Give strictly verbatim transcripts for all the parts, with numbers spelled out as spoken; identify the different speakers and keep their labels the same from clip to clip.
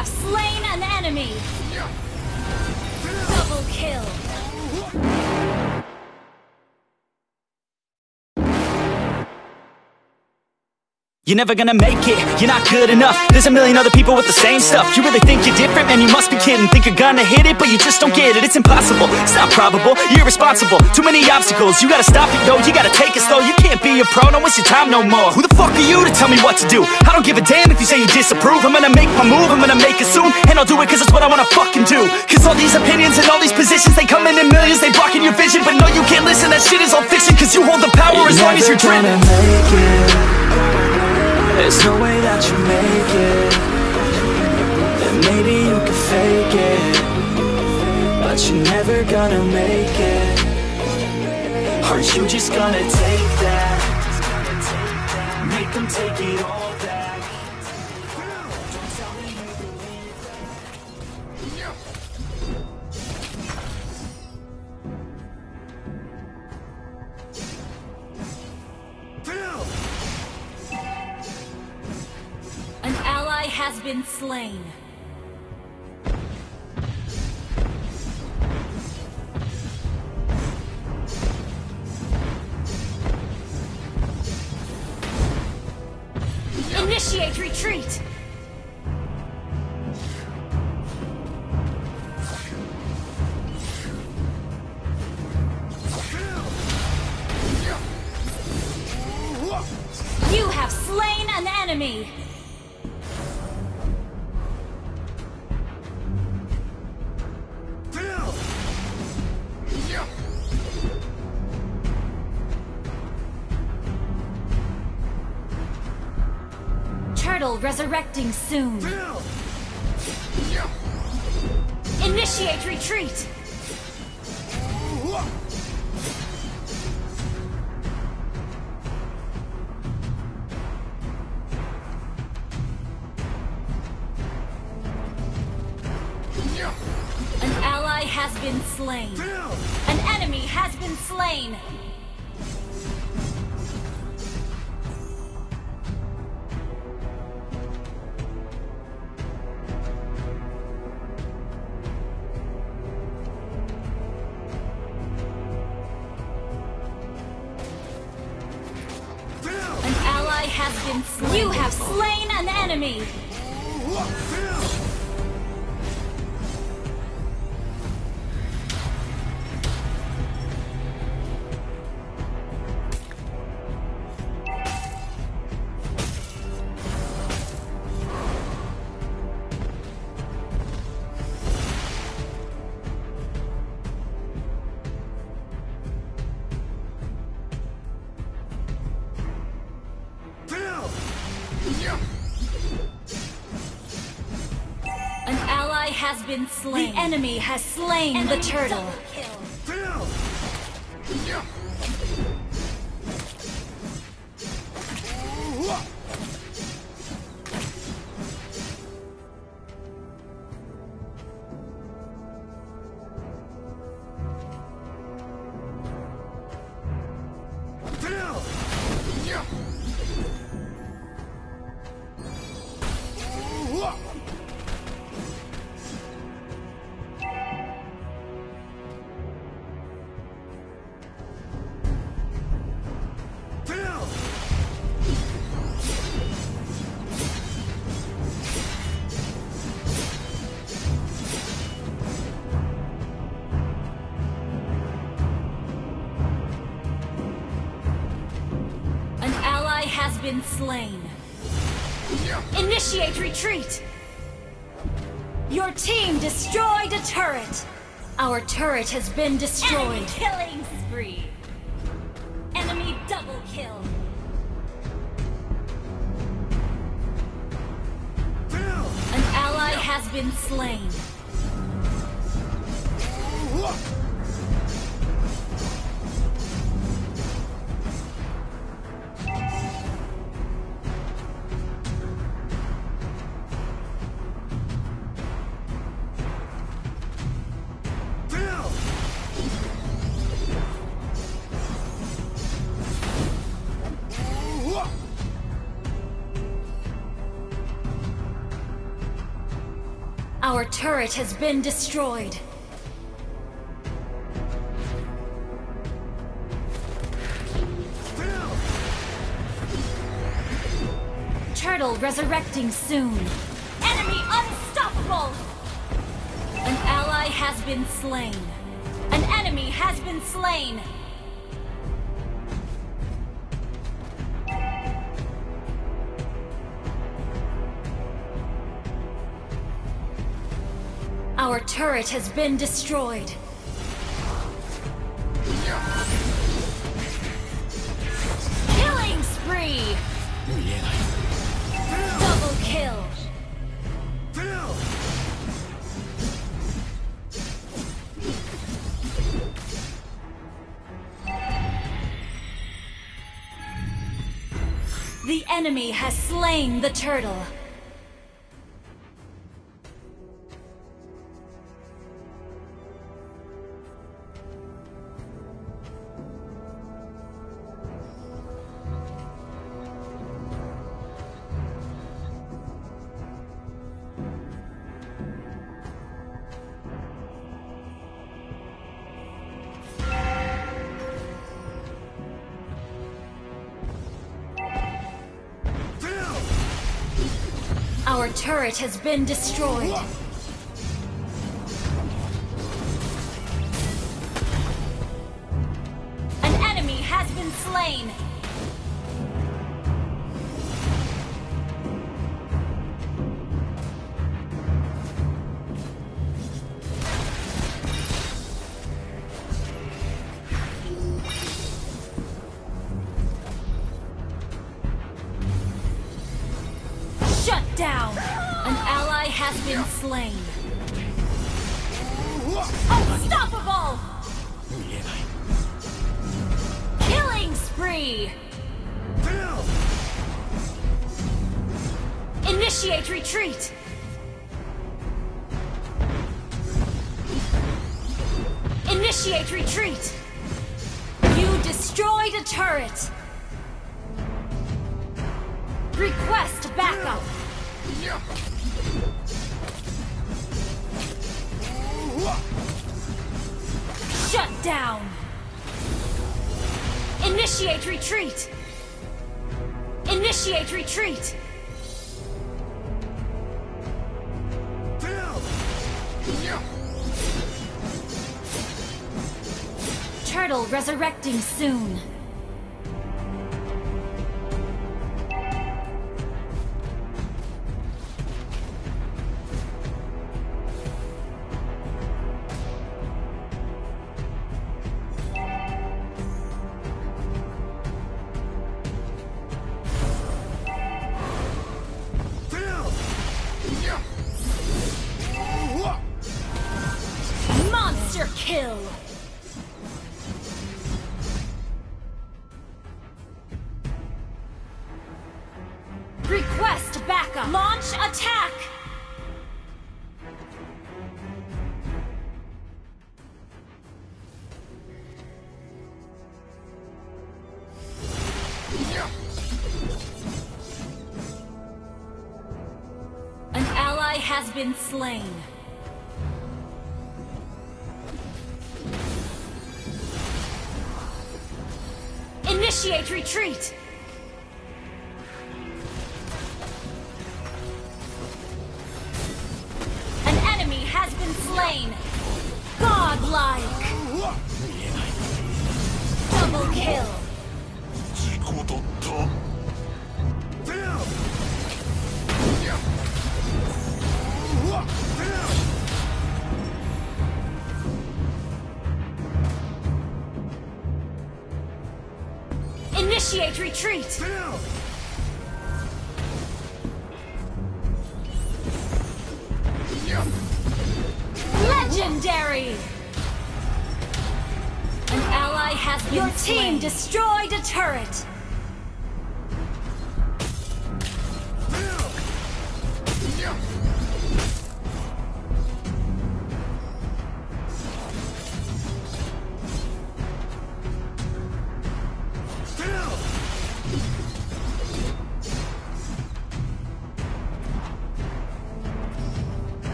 Speaker 1: have slain an enemy! Double kill!
Speaker 2: You're never gonna make it, you're not good enough. There's a million other people with the same stuff. You really think you're different? Man, you must be kidding. Think you're gonna hit it, but you just don't get it. It's impossible, it's not probable, you're irresponsible. Too many obstacles, you gotta stop it, yo. You gotta take it slow, you can't be a pro. Don't waste your time no more. Who the fuck are you to tell me what to do? I don't give a damn if you say you disapprove. I'm gonna make my move, I'm gonna make it soon. And I'll do it cause it's what I wanna fucking do. Cause all these opinions and all these positions, they come in in millions. They blocking your vision, but no, you can't listen. That shit is all fiction, cause you hold the power as long as you're driven.
Speaker 3: There's no way that you make it. And maybe you can fake it, but you're never gonna make it. Aren't you just gonna take that? Make them take it all back. Don't tell me you believe
Speaker 1: An ally has been slain. Initiate retreat! You have slain an enemy! Turtle resurrecting soon. Initiate retreat! An ally has been slain. An enemy has been slain. An ally has been slain. You have slain an enemy. An ally has been slain. The enemy has slain enemy the turtle. Has been slain. Initiate retreat! Your team destroyed a turret! Our turret has been destroyed. Enemy killing spree! Enemy double kill! An ally has been slain. Our turret has been destroyed. Turtle resurrecting soon. Enemy unstoppable! An ally has been slain. An enemy has been slain. Our turret has been destroyed. Killing spree! Double kill! The enemy has slain the turtle. Our turret has been destroyed. An enemy has been slain. Shut down! An ally has been slain. Unstoppable! Killing spree! Initiate retreat! Initiate retreat! You destroyed a turret! Request backup! Shut down! Initiate retreat! Initiate retreat! Turtle resurrecting soon. Monster kill! Request backup! Launch attack! An ally has been slain. Initiate retreat! An enemy has been slain! Godlike! Double kill! Initiate retreat! Legendary! An ally has been Your slain. Team destroyed a turret!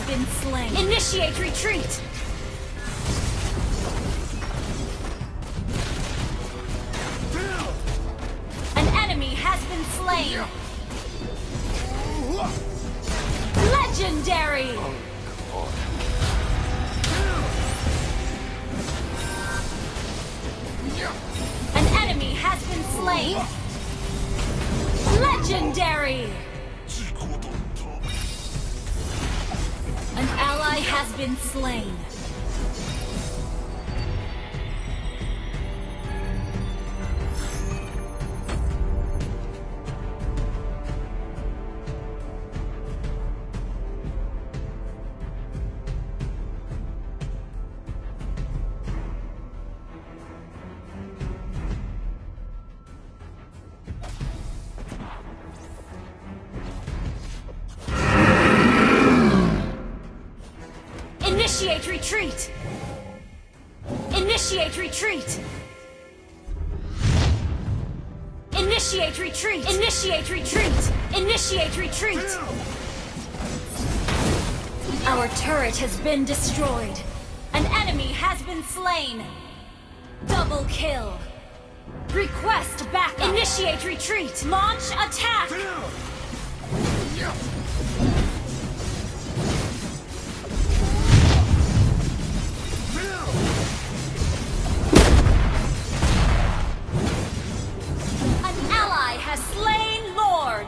Speaker 1: been slain. Initiate retreat. An enemy has been slain. Legendary. An enemy has been slain. Legendary. An ally has been slain. Initiate retreat! Initiate retreat! Initiate retreat! Initiate retreat! Initiate retreat! Our turret has been destroyed. An enemy has been slain. Double kill. Request backup. Initiate retreat. Launch attack. Slain Lord!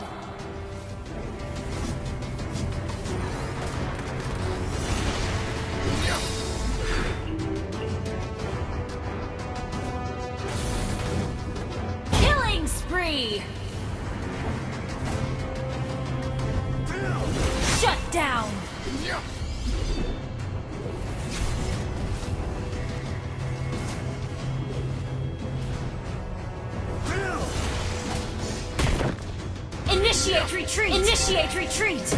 Speaker 1: Killing spree! Shut down! Initiate retreat! Initiate retreat!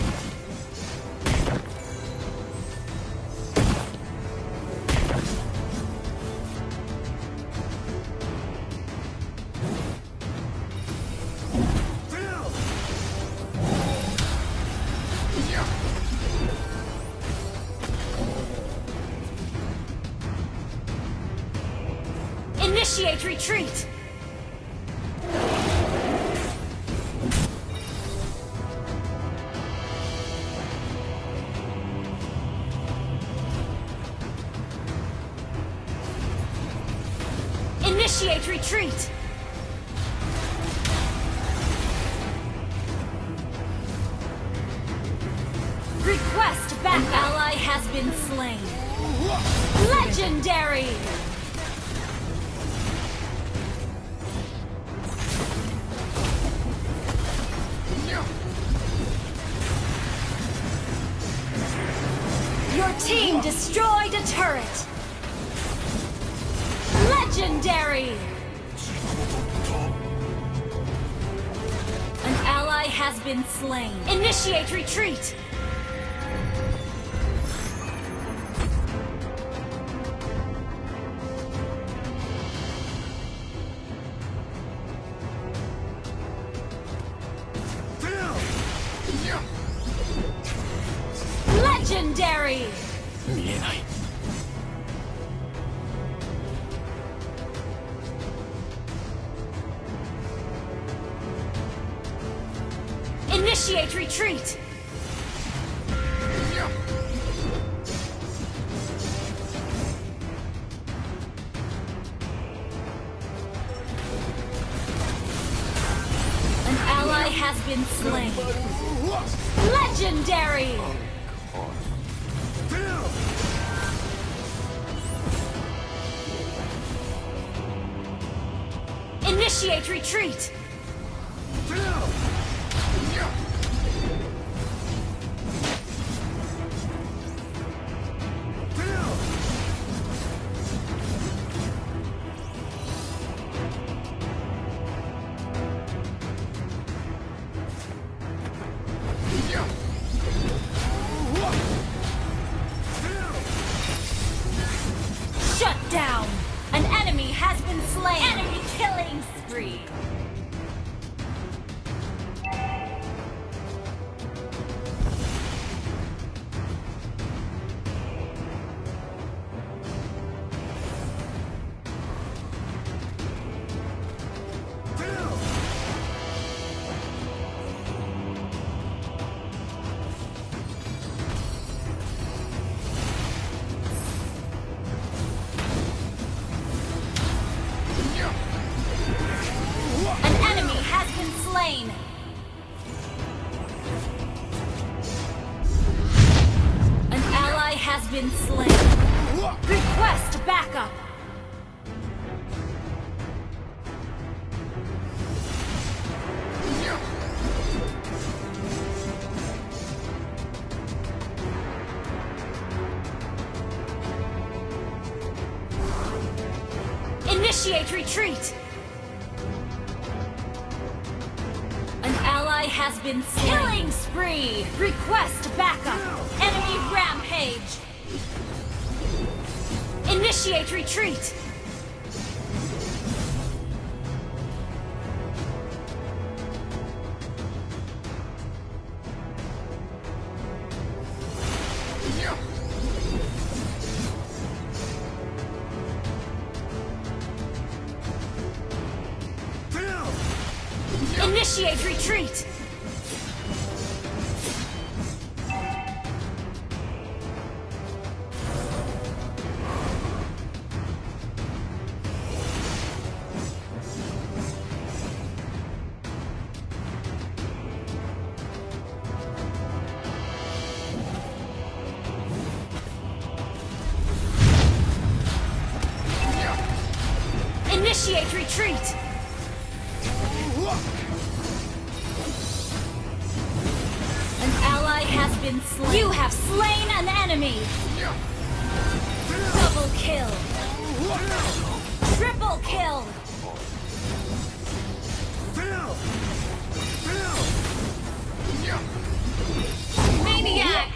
Speaker 1: Initiate retreat! Initiate retreat! Request back. An ally has been slain. Legendary! Your team destroyed a turret! Legendary! An ally has been slain. Initiate retreat! Legendary! Initiate retreat! An ally has been slain. Legendary! Initiate retreat! Shut down! An enemy has been slain! Enemy killing spree! been slain. Request backup. Initiate retreat. An ally has been slain. Killing spree. Request backup. Enemy rampage. Initiate retreat. Initiate retreat! Initiate retreat! An ally has been slain. You have slain an enemy! Double kill! Triple kill! Maniac!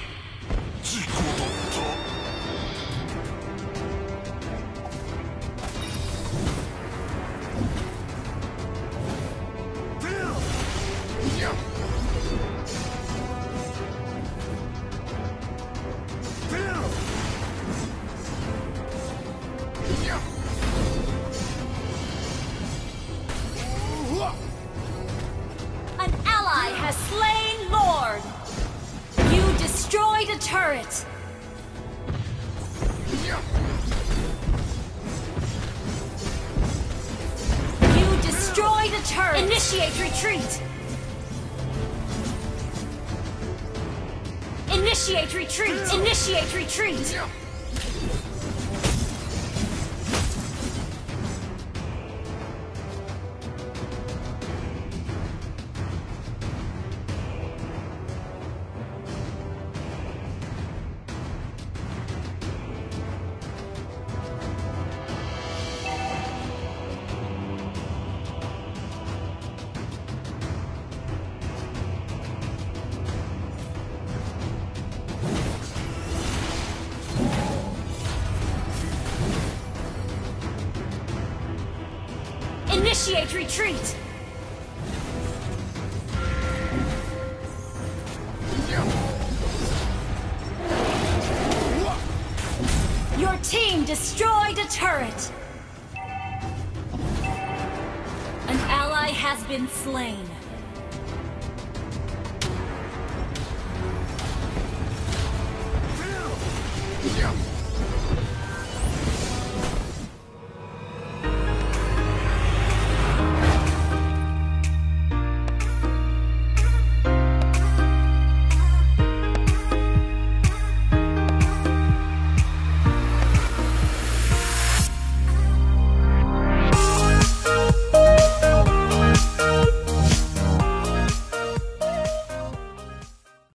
Speaker 1: An ally has slain Lord! You destroyed a turret! You destroyed a turret! Initiate retreat! Initiate retreat! Initiate retreat! Initiate retreat! Your team destroyed a turret! An ally has been slain.